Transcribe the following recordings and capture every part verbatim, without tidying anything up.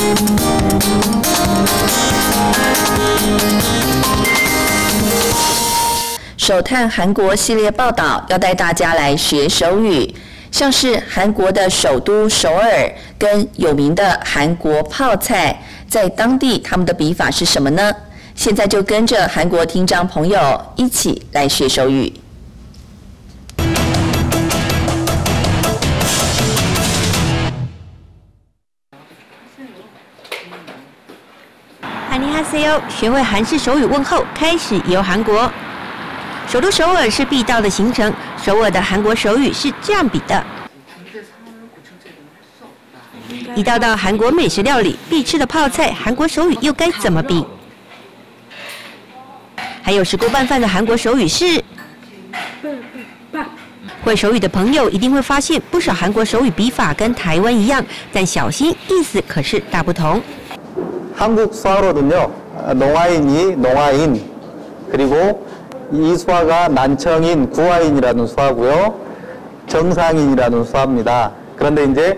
手探韩国系列报道要带大家来学手语，像是韩国的首都首尔跟有名的韩国泡菜，在当地他们的笔法是什么呢？现在就跟着韩国听障朋友一起来学手语。 안녕하세요，学会韩式手语问候，开始游韩国。首都首尔是必到的行程，首尔的韩国手语是这样比的。一道道韩国美食料理必吃的泡菜，韩国手语又该怎么比？还有石锅拌饭的韩国手语是。会手语的朋友一定会发现，不少韩国手语笔法跟台湾一样，但小心意思可是大不同。 한국 수화로는요, 농아인이 농아인, 그리고 이 수화가 난청인 구아인이라는 수화고요, 정상인이라는 수화입니다. 그런데 이제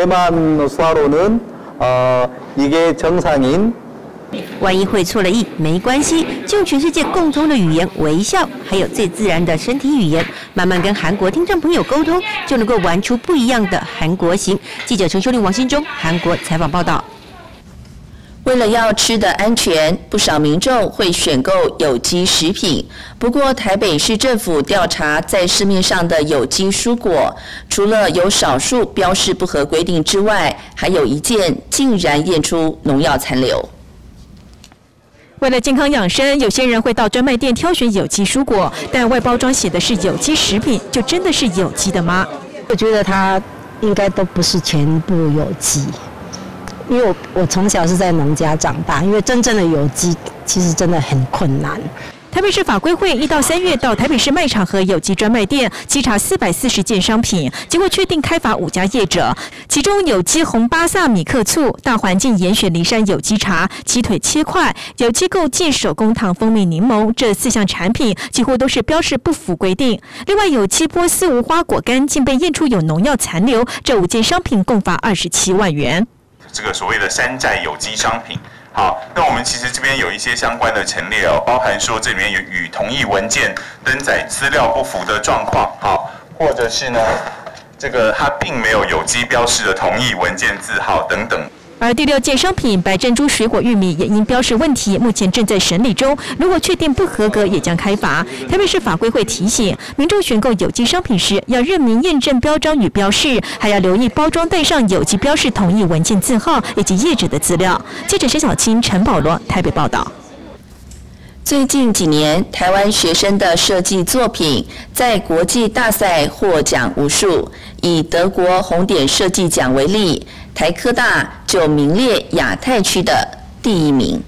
대만 수화로는 어, 이게 정상인. 万一会错了意没关系，就用全世界共通的语言微笑，还有最自然的身体语言，慢慢跟韩国听众朋友沟通，就能够玩出不一样的韩国行。记者陈秀玲、王新忠，韩国采访报道。 为了要吃的安全，不少民众会选购有机食品。不过，台北市政府调查在市面上的有机蔬果，除了有少数标示不合规定之外，还有一件竟然验出农药残留。 为了健康养生，有些人会到专卖店挑选有机蔬果，但外包装写的是有机食品，就真的是有机的吗？ 我觉得它应该都不是全部有机。 因为我我从小是在农家长大，因为真正的有机其实真的很困难。 台北市法规会一到三月到台北市卖场和有机专卖店稽查四百四十件商品，结果确定开罚五家业者，其中有机红巴萨米克醋、大环境严选梨山有机茶、鸡腿切块、有机购记手工糖蜂蜜柠檬这四项产品几乎都是标示不符规定。另外，有机波斯无花果干竟被验出有农药残留，这五件商品共罚二十七万元。 这个所谓的山寨有机商品，好，那我们其实这边有一些相关的陈列哦，包含说这里面有与同意文件登载资料不符的状况，好，或者是呢，这个它并没有有机标示的同意文件字号等等。 而第六件商品白珍珠水果玉米也因标示问题，目前正在审理中。如果确定不合格，也将开罚。台北市法规会提醒民众选购有机商品时，要认明验证标章与标示，还要留意包装带上有机标示同意文件字号以及业者的资料。记者沈小青、陈保罗台北报道。 最近几年，台湾学生的设计作品在国际大赛获奖无数。以德国红点设计奖为例，台科大就名列亚太区的第一名。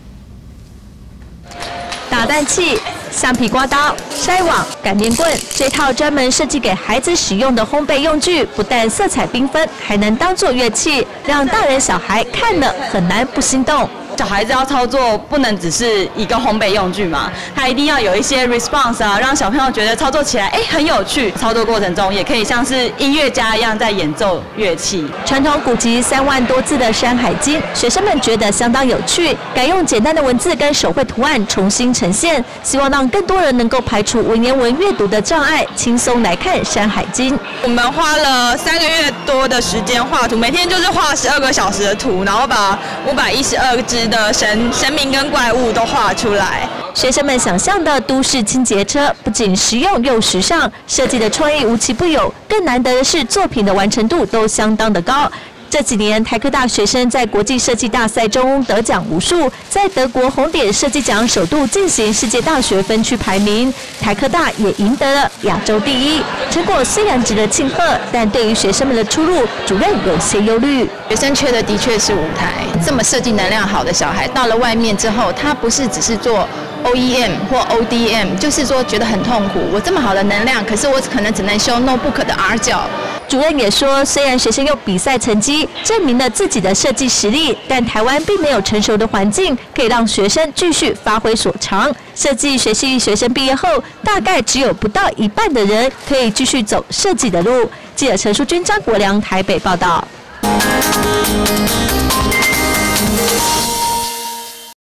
打蛋器、橡皮刮刀、筛网、擀面棍，这套专门设计给孩子使用的烘焙用具，不但色彩缤纷，还能当作乐器，让大人小孩看了很难不心动。 小孩子要操作，不能只是一个烘焙用具嘛，它一定要有一些 response 啊，让小朋友觉得操作起来哎很有趣。操作过程中也可以像是音乐家一样在演奏乐器。 传统古籍三万多字的《山海经》，学生们觉得相当有趣，改用简单的文字跟手绘图案重新呈现，希望让更多人能够排除文言文阅读的障碍，轻松来看《山海经》。 我们花了三个月多的时间画图，每天就是画十二个小时的图，然后把五百一十二只 的神神明跟怪物都画出来。 学生们想象的都市清洁车，不仅实用又时尚，设计的创意无奇不有。更难得的是，作品的完成度都相当的高。 这几年，台科大学生在国际设计大赛中得奖无数，在德国红点设计奖首度进行世界大学分区排名，台科大也赢得了亚洲第一。成果虽然值得庆贺，但对于学生们的出路，主任有些忧虑。 学生缺的的确是舞台，这么设计能量好的小孩，到了外面之后，他不是只是做 O E M 或 O D M， 就是说觉得很痛苦。我这么好的能量，可是我可能只能修 notebook 的 R 角。 主任也说，虽然学生用比赛成绩证明了自己的设计实力，但台湾并没有成熟的环境可以让学生继续发挥所长。设计学系学生毕业后，大概只有不到一半的人可以继续走设计的路。记者陈淑君、张国良台北报道。